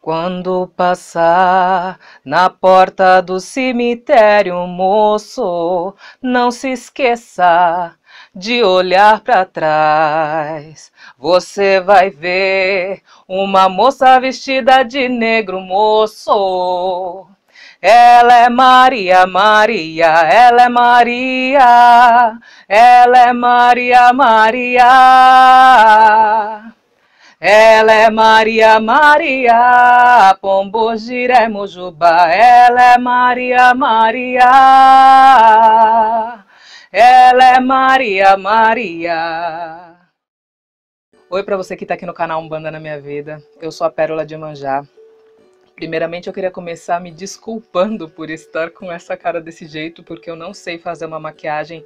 Quando passar na porta do cemitério, moço, não se esqueça de olhar para trás. Você vai ver uma moça vestida de negro, moço. Ela é Maria, Maria, ela é Maria, ela é Maria, Maria. Ela é Maria, Maria, Pombogira é Mojubá. Ela é Maria, Maria. Ela é Maria, Maria. Oi para você que está aqui no canal Umbanda na Minha Vida. Eu sou a Pérola de Iemanjá. Primeiramente eu queria começar me desculpando por estar com essa cara desse jeito, porque eu não sei fazer uma maquiagem,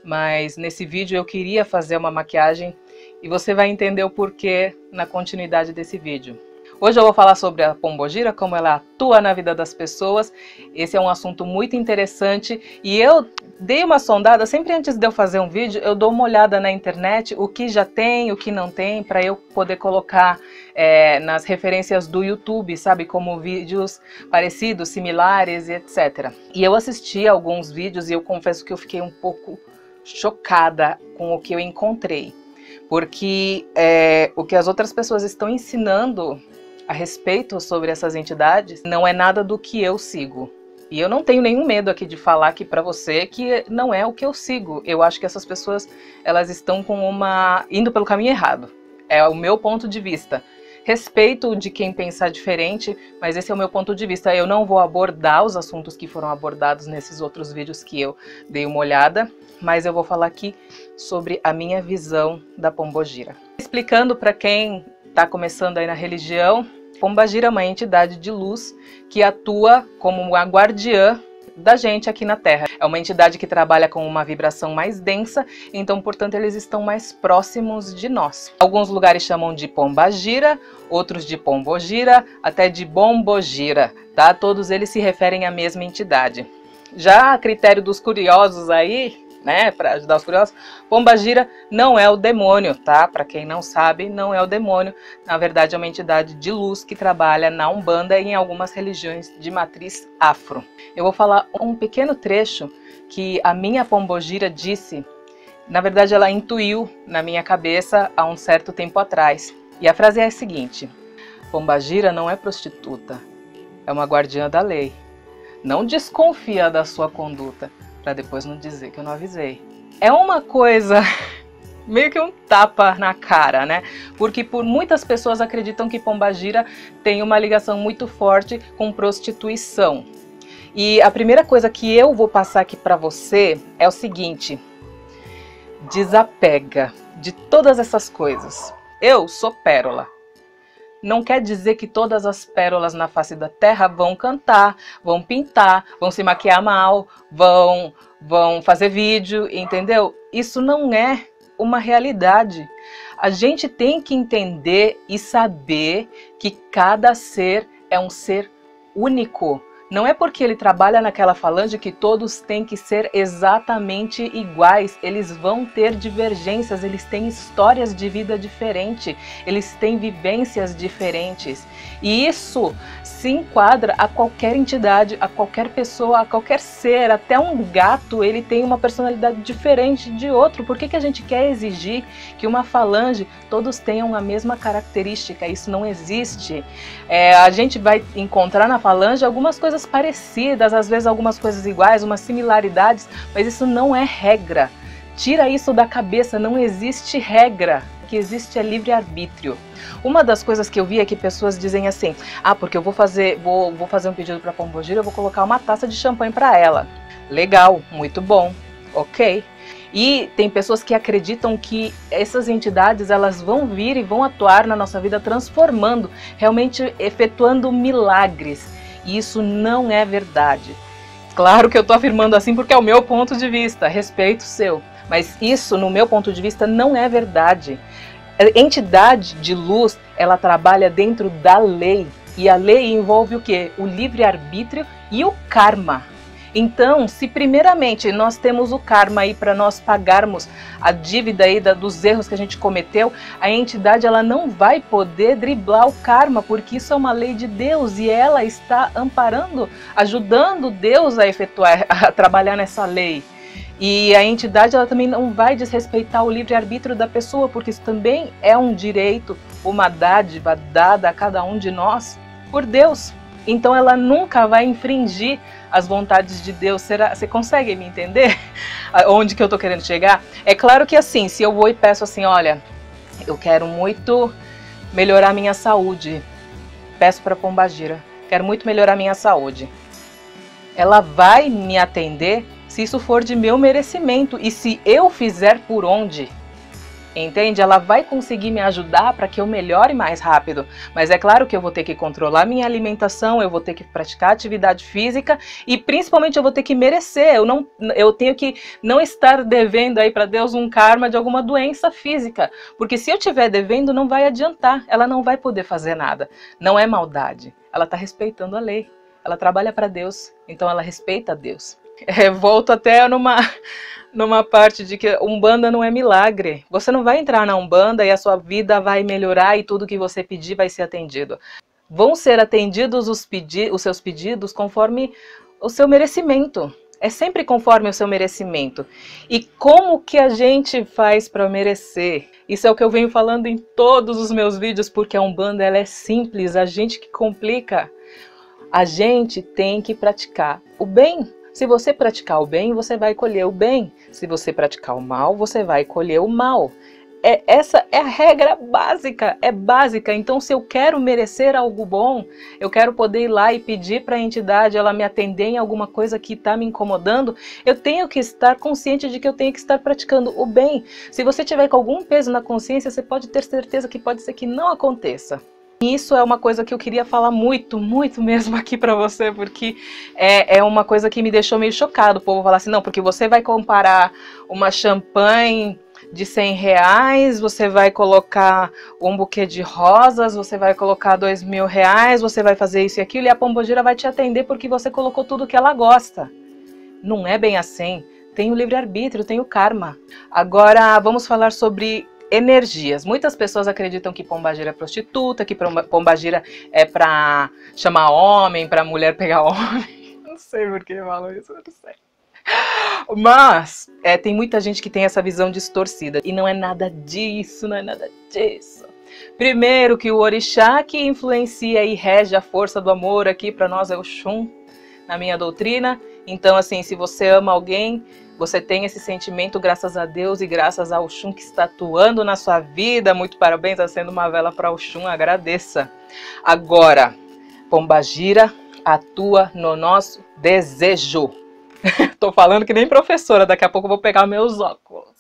mas nesse vídeo eu queria fazer uma maquiagem e você vai entender o porquê na continuidade desse vídeo. Hoje eu vou falar sobre a Pombogira, como ela atua na vida das pessoas. Esse é um assunto muito interessante e eu dei uma sondada, sempre antes de eu fazer um vídeo, eu dou uma olhada na internet, o que já tem, o que não tem, para eu poder colocar nas referências do YouTube, sabe, como vídeos parecidos, similares e etc. E eu assisti a alguns vídeos e eu confesso que eu fiquei um pouco chocada com o que eu encontrei. Porque o que as outras pessoas estão ensinando a respeito sobre essas entidades não é nada do que eu sigo. E eu não tenho nenhum medo aqui de falar aqui pra você que não é o que eu sigo. Eu acho que essas pessoas, elas estão indo pelo caminho errado. É o meu ponto de vista. Respeito de quem pensar diferente, mas esse é o meu ponto de vista. Eu não vou abordar os assuntos que foram abordados nesses outros vídeos que eu dei uma olhada, mas eu vou falar aqui sobre a minha visão da Pombogira. Explicando para quem está começando aí na religião, Pombogira é uma entidade de luz que atua como uma guardiã da gente aqui na Terra. É uma entidade que trabalha com uma vibração mais densa, então, portanto, eles estão mais próximos de nós. Alguns lugares chamam de Pombagira, outros de Pombogira, até de Bombogira, tá? Todos eles se referem à mesma entidade. Já a critério dos curiosos aí, né, para ajudar os curiosos, Pombogira não é o demônio, tá? Para quem não sabe, não é o demônio. Na verdade, é uma entidade de luz que trabalha na Umbanda e em algumas religiões de matriz afro. Eu vou falar um pequeno trecho que a minha Pombogira disse. Na verdade, ela intuiu na minha cabeça há um certo tempo atrás. E a frase é a seguinte: Pombogira não é prostituta, é uma guardiã da lei. Não desconfia da sua conduta, para depois não dizer que eu não avisei. É uma coisa meio que um tapa na cara, né? Porque por muitas pessoas acreditam que Pombogira tem uma ligação muito forte com prostituição. E a primeira coisa que eu vou passar aqui para você é o seguinte: desapega de todas essas coisas. Eu sou Pérola. Não quer dizer que todas as pérolas na face da terra vão cantar, vão pintar, vão se maquiar mal, vão fazer vídeo, entendeu? Isso não é uma realidade. A gente tem que entender e saber que cada ser é um ser único. Não é porque ele trabalha naquela falange que todos têm que ser exatamente iguais. Eles vão ter divergências, eles têm histórias de vida diferentes, eles têm vivências diferentes. E isso se enquadra a qualquer entidade, a qualquer pessoa, a qualquer ser. Até um gato, ele tem uma personalidade diferente de outro. Por que a gente quer exigir que uma falange todos tenham a mesma característica? Isso não existe. A gente vai encontrar na falange algumas coisas parecidas, às vezes algumas coisas iguais, umas similaridades, mas isso não é regra. Tira isso da cabeça, não existe regra. O que existe é livre-arbítrio. Uma das coisas que eu vi é que pessoas dizem assim: ah, porque eu vou fazer um pedido para Pombogira, eu vou colocar uma taça de champanhe para ela. Legal, muito bom, ok. E tem pessoas que acreditam que essas entidades, elas vão vir e vão atuar na nossa vida transformando, realmente efetuando milagres. E isso não é verdade. Claro que eu estou afirmando assim porque é o meu ponto de vista, respeito o seu. Mas isso, no meu ponto de vista, não é verdade. A entidade de luz, ela trabalha dentro da lei. E a lei envolve o quê? O livre-arbítrio e o karma. Então, se primeiramente nós temos o karma aí para nós pagarmos a dívida aí dos erros que a gente cometeu, a entidade ela não vai poder driblar o karma, porque isso é uma lei de Deus e ela está amparando, ajudando Deus a efetuar, a trabalhar nessa lei. E a entidade ela também não vai desrespeitar o livre-arbítrio da pessoa, porque isso também é um direito, uma dádiva dada a cada um de nós por Deus. Então ela nunca vai infringir as vontades de Deus. Você consegue me entender onde que eu tô querendo chegar? É claro que assim, se eu vou e peço assim, olha, eu quero muito melhorar minha saúde, peço para Pombagira, quero muito melhorar minha saúde. Ela vai me atender se isso for de meu merecimento e se eu fizer por onde. Entende? Ela vai conseguir me ajudar para que eu melhore mais rápido. Mas é claro que eu vou ter que controlar minha alimentação, eu vou ter que praticar atividade física e principalmente eu vou ter que merecer. Eu tenho que não estar devendo aí para Deus um karma de alguma doença física. Porque se eu estiver devendo, não vai adiantar. Ela não vai poder fazer nada. Não é maldade. Ela está respeitando a lei. Ela trabalha para Deus. Então ela respeita a Deus. Volto até numa parte de que Umbanda não é milagre. Você não vai entrar na Umbanda e a sua vida vai melhorar e tudo que você pedir vai ser atendido. Vão ser atendidos os seus pedidos conforme o seu merecimento. É sempre conforme o seu merecimento. E como que a gente faz para merecer? Isso é o que eu venho falando em todos os meus vídeos, porque a Umbanda ela é simples, a gente que complica. A gente tem que praticar o bem. Se você praticar o bem, você vai colher o bem. Se você praticar o mal, você vai colher o mal. Essa é a regra básica, é básica. Então, se eu quero merecer algo bom, eu quero poder ir lá e pedir para a entidade ela me atender em alguma coisa que está me incomodando, eu tenho que estar consciente de que eu tenho que estar praticando o bem. Se você tiver com algum peso na consciência, você pode ter certeza que pode ser que não aconteça. Isso é uma coisa que eu queria falar muito mesmo aqui pra você, porque é uma coisa que me deixou meio chocado. O povo falar assim, não, porque você vai comparar uma champanhe de R$100, você vai colocar um buquê de rosas, você vai colocar R$2.000, você vai fazer isso e aquilo, e a Pombagira vai te atender porque você colocou tudo que ela gosta. Não é bem assim. Tem o livre-arbítrio, tem o karma. Agora, vamos falar sobre energias. Muitas pessoas acreditam que Pombagira é prostituta, que Pombagira é pra chamar homem, pra mulher pegar homem. Não sei por que falam isso, eu não sei. Mas tem muita gente que tem essa visão distorcida. E não é nada disso, não é nada disso. Primeiro que o orixá que influencia e rege a força do amor aqui pra nós é o Oxum, na minha doutrina. Então assim, se você ama alguém, você tem esse sentimento graças a Deus e graças ao Oxum que está atuando na sua vida. Muito parabéns, está sendo uma vela para o Oxum, agradeça. Agora, Pombagira atua no nosso desejo. Tô falando que nem professora, daqui a pouco eu vou pegar meus óculos.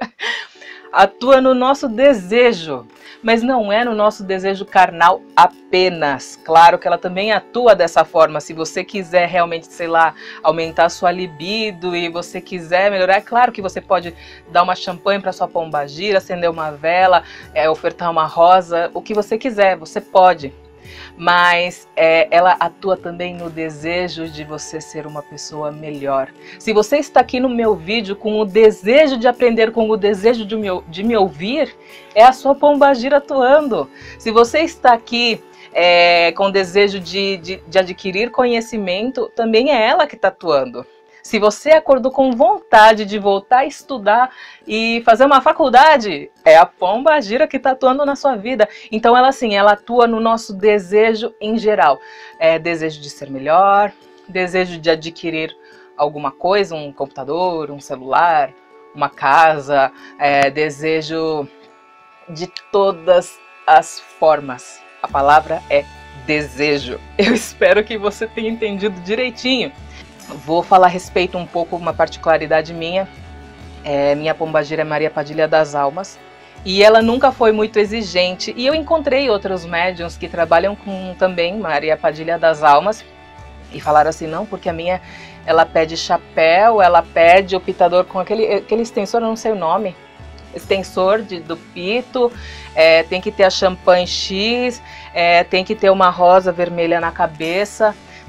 Atua no nosso desejo, mas não é no nosso desejo carnal apenas. Claro que ela também atua dessa forma. Se você quiser realmente, sei lá, aumentar a sua libido e você quiser melhorar, é claro que você pode dar uma champanhe para sua Pombagira, acender uma vela, ofertar uma rosa, o que você quiser, você pode. Mas ela atua também no desejo de você ser uma pessoa melhor. Se você está aqui no meu vídeo com o desejo de aprender, com o desejo de me ouvir, é a sua Pombagira atuando. Se você está aqui com o desejo de adquirir conhecimento, também é ela que está atuando. Se você acordou com vontade de voltar a estudar e fazer uma faculdade, é a Pombagira que está atuando na sua vida. Então ela assim, ela atua no nosso desejo em geral. Desejo de ser melhor, desejo de adquirir alguma coisa, um computador, um celular, uma casa, desejo de todas as formas. A palavra é desejo. Eu espero que você tenha entendido direitinho. Vou falar a respeito um pouco, uma particularidade minha. Minha Pombagira é Maria Padilha das Almas. E ela nunca foi muito exigente. E eu encontrei outros médiuns que trabalham com também Maria Padilha das Almas. E falaram assim, não, porque a minha, ela pede chapéu, ela pede o pitador com aquele extensor, eu não sei o nome. Extensor do pito, tem que ter a champanhe X, tem que ter uma rosa vermelha na cabeça.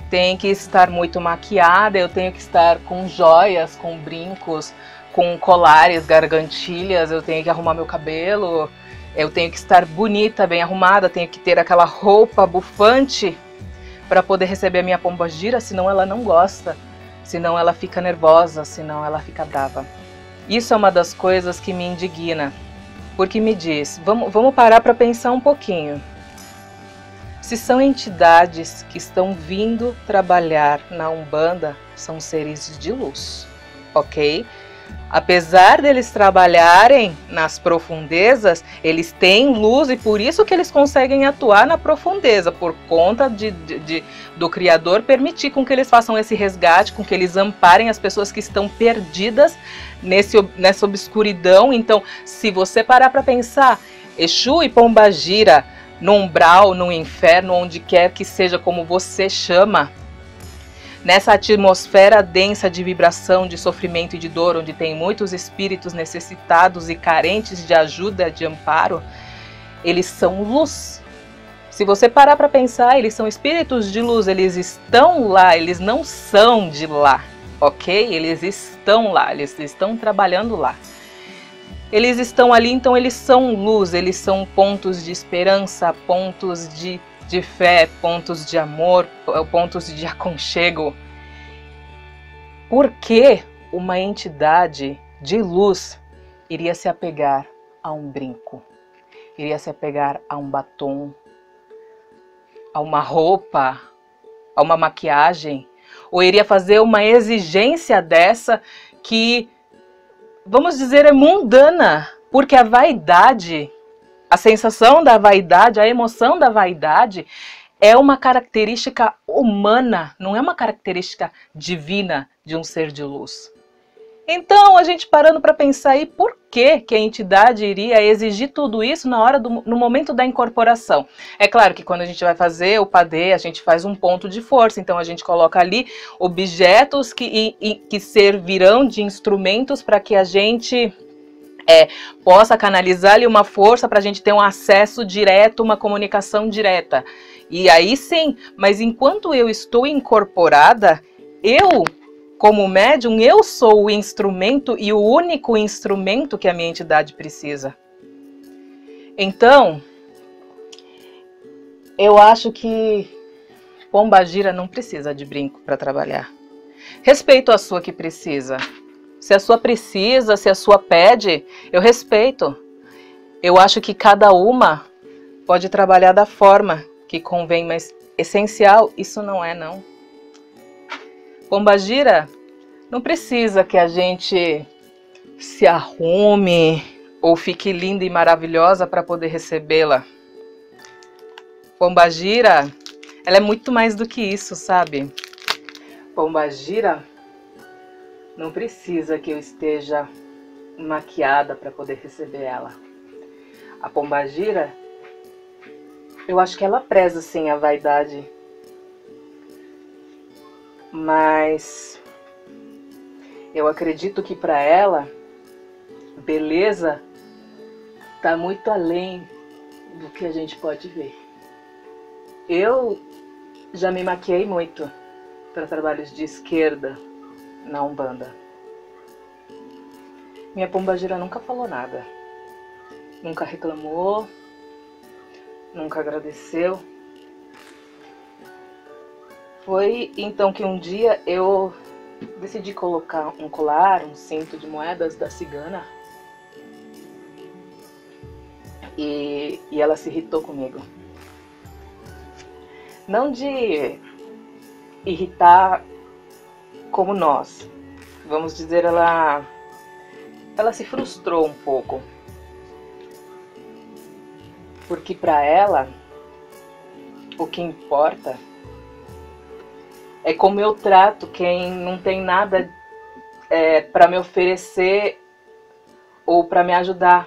tem que estar muito maquiada, eu tenho que estar com joias, com brincos, com colares, gargantilhas, eu tenho que arrumar meu cabelo, eu tenho que estar bonita, bem arrumada, tenho que ter aquela roupa bufante para poder receber a minha pombagira, senão ela não gosta, senão ela fica nervosa, senão ela fica brava. Isso é uma das coisas que me indigna, porque me diz, vamos parar para pensar um pouquinho. Se são entidades que estão vindo trabalhar na Umbanda, são seres de luz, ok? Apesar deles trabalharem nas profundezas, eles têm luz e por isso que eles conseguem atuar na profundeza, por conta do Criador permitir com que eles façam esse resgate, com que eles amparem as pessoas que estão perdidas nessa obscuridão. Então, se você parar para pensar, Exu e Pombagira, no umbral, no inferno, onde quer que seja, como você chama, nessa atmosfera densa de vibração, de sofrimento e de dor, onde tem muitos espíritos necessitados e carentes de ajuda, de amparo, eles são luz. Se você parar para pensar, eles são espíritos de luz, eles estão lá, eles não são de lá, ok? Eles estão lá, eles estão trabalhando lá. Eles estão ali, então eles são luz, eles são pontos de esperança, pontos de fé, pontos de amor, pontos de aconchego. Por que uma entidade de luz iria se apegar a um brinco? Iria se apegar a um batom, a uma roupa, a uma maquiagem? Ou iria fazer uma exigência dessa que, vamos dizer, é mundana? Porque a vaidade, a sensação da vaidade, a emoção da vaidade é uma característica humana, não é uma característica divina de um ser de luz. Então, a gente parando para pensar aí, por que a entidade iria exigir tudo isso no momento da incorporação? É claro que quando a gente vai fazer o padê, a gente faz um ponto de força, então a gente coloca ali objetos que servirão de instrumentos para que a gente possa canalizar ali uma força para a gente ter um acesso direto, uma comunicação direta. E aí sim, mas enquanto eu estou incorporada, eu, como médium, eu sou o instrumento e o único instrumento que a minha entidade precisa. Então, eu acho que Pombagira não precisa de brinco para trabalhar. Respeito a sua que precisa. Se a sua precisa, se a sua pede, eu respeito. Eu acho que cada uma pode trabalhar da forma que convém, mas essencial isso não é, não. Pombagira não precisa que a gente se arrume ou fique linda e maravilhosa para poder recebê-la. Pombagira, ela é muito mais do que isso, sabe? Pombagira não precisa que eu esteja maquiada para poder receber ela. A Pombagira, eu acho que ela preza sim a vaidade, mas eu acredito que para ela, beleza está muito além do que a gente pode ver. Eu já me maquiei muito para trabalhos de esquerda na Umbanda. Minha Pombagira nunca falou nada, nunca reclamou, nunca agradeceu. Foi então que um dia eu decidi colocar um colar, um cinto de moedas da cigana e ela se irritou comigo. Não de irritar como nós, vamos dizer, ela se frustrou um pouco, porque para ela o que importa é como eu trato quem não tem nada para me oferecer ou para me ajudar,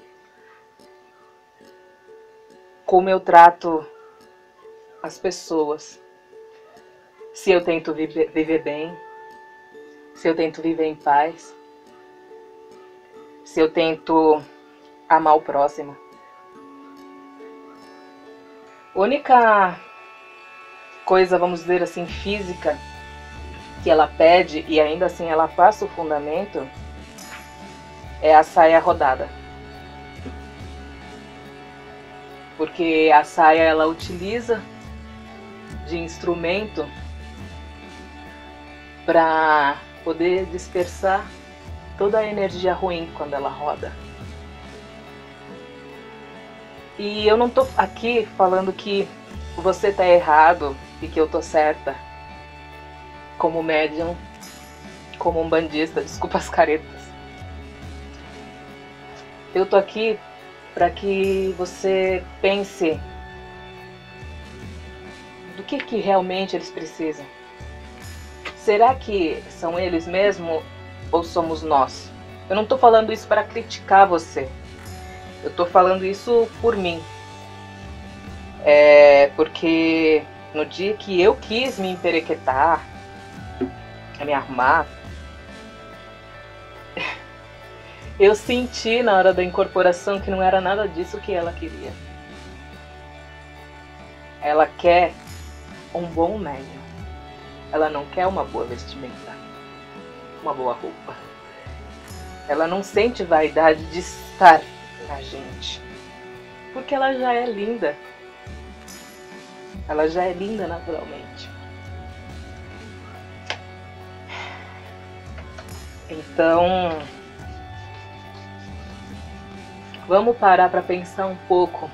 como eu trato as pessoas. Se eu tento viver bem, se eu tento viver em paz, se eu tento amar o próximo. A única coisa, vamos dizer assim, física que ela pede e ainda assim ela passa o fundamento é a saia rodada. Porque a saia ela utiliza de instrumento para poder dispersar toda a energia ruim quando ela roda. E eu não tô aqui falando que você tá errado e que eu tô certa. Como médium, como umbandista, desculpa as caretas. Eu tô aqui para que você pense do que realmente eles precisam. Será que são eles mesmo ou somos nós? Eu não tô falando isso para criticar você. Eu tô falando isso por mim. Porque no dia que eu quis me emperequetar, me arrumar, eu senti na hora da incorporação que não era nada disso que ela queria. Ela quer um bom médium. Ela não quer uma boa vestimenta, uma boa roupa. Ela não sente vaidade de estar na gente, porque ela já é linda. Ela já é linda naturalmente. Então, vamos parar para pensar um pouco,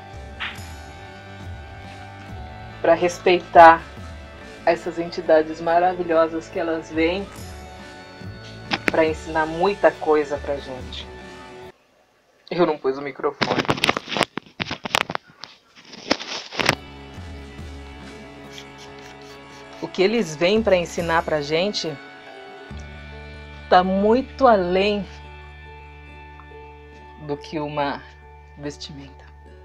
para respeitar essas entidades maravilhosas que elas vêm para ensinar muita coisa pra gente. Eu não pus o microfone. O que eles vêm para ensinar pra gente tá muito além do que uma vestimenta.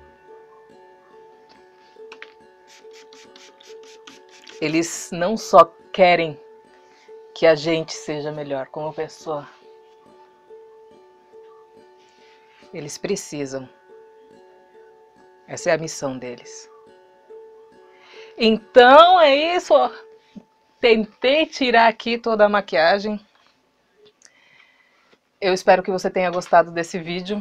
Eles não só querem que a gente seja melhor como pessoa. Eles precisam. Essa é a missão deles. Então é isso. Tentei tirar aqui toda a maquiagem. Eu espero que você tenha gostado desse vídeo.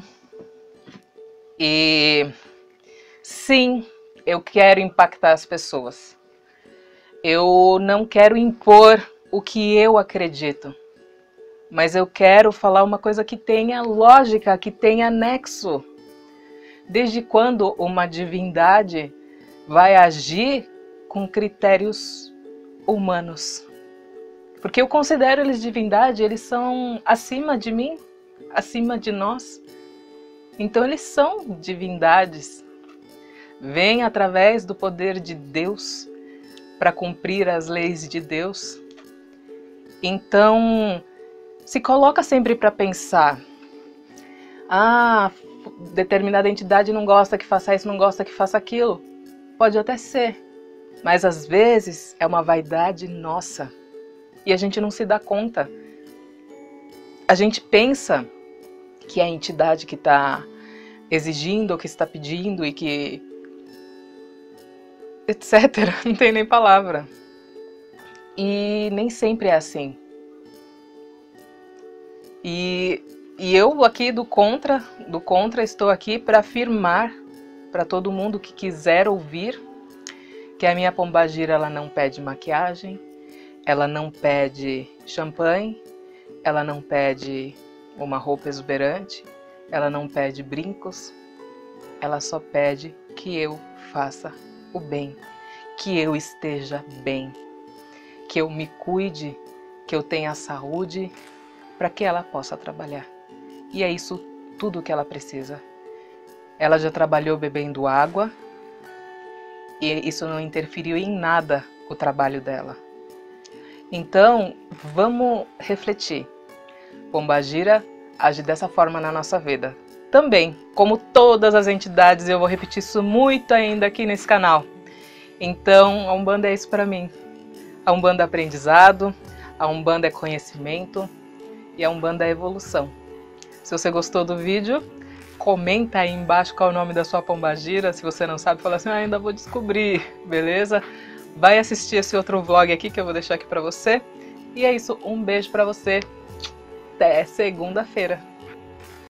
E sim, eu quero impactar as pessoas. Eu não quero impor o que eu acredito, mas eu quero falar uma coisa que tenha lógica, que tenha nexo. Desde quando uma divindade vai agir com critérios humanos? Porque eu considero eles divindade, eles são acima de mim, acima de nós. Então eles são divindades. Vêm através do poder de Deus para cumprir as leis de Deus. Então, se coloca sempre para pensar. Ah, determinada entidade não gosta que faça isso, não gosta que faça aquilo. Pode até ser, mas às vezes é uma vaidade nossa e a gente não se dá conta. A gente pensa que é a entidade que está exigindo ou que está pedindo e que... etc. Não tem nem palavra. E nem sempre é assim. E eu aqui do contra estou aqui para afirmar para todo mundo que quiser ouvir que a minha pombagira ela não pede maquiagem, ela não pede champanhe, ela não pede uma roupa exuberante, ela não pede brincos, ela só pede que eu faça o bem, que eu esteja bem, que eu me cuide, que eu tenha saúde para que ela possa trabalhar. E é isso tudo que ela precisa. Ela já trabalhou bebendo água e isso não interferiu em nada o trabalho dela. Então, vamos refletir. Pombagira age dessa forma na nossa vida. Também, como todas as entidades, eu vou repetir isso muito ainda aqui nesse canal. Então, a Umbanda é isso para mim. A Umbanda é aprendizado, a Umbanda é conhecimento e a Umbanda é evolução. Se você gostou do vídeo, comenta aí embaixo qual é o nome da sua pombagira. Se você não sabe, fala assim, ainda vou descobrir, beleza? vai assistir esse outro vlog aqui que eu vou deixar aqui pra você. E é isso, um beijo pra você. Até segunda-feira.